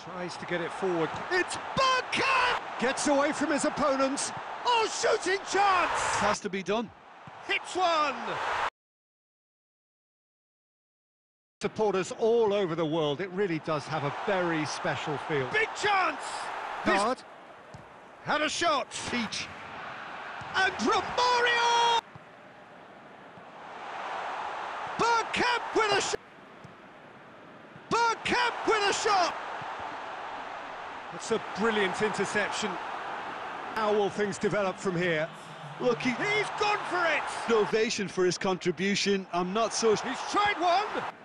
Tries to get it forward. It's Bergkamp! Gets away from his opponents. Oh, shooting chance! Has to be done. Hits one! Supporters all over the world, it really does have a very special feel. Big chance! Hard. Had a shot. Peach. And Romario! Bergkamp with a shot! Bergkamp with a shot! That's a brilliant interception. How will things develop from here? Look, He's gone for it! ovation for his contribution. I'm not so... He's tried one!